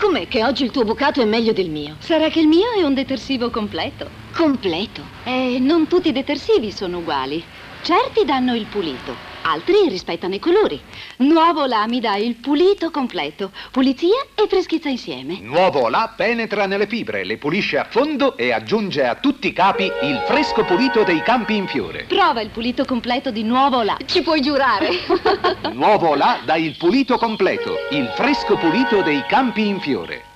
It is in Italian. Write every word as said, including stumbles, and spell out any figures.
Come? Che oggi il tuo bucato è meglio del mio? Sarà che il mio è un detersivo completo. Completo? Eh, non tutti i detersivi sono uguali. Certi danno il pulito, altri rispettano i colori. Nuovola mi dà il pulito completo, pulizia e freschezza insieme. Nuovola penetra nelle fibre, le pulisce a fondo e aggiunge a tutti i capi il fresco pulito dei campi in fiore. Prova il pulito completo di Nuovola. Ci puoi giurare? Nuovola dà il pulito completo, il fresco pulito dei campi in fiore.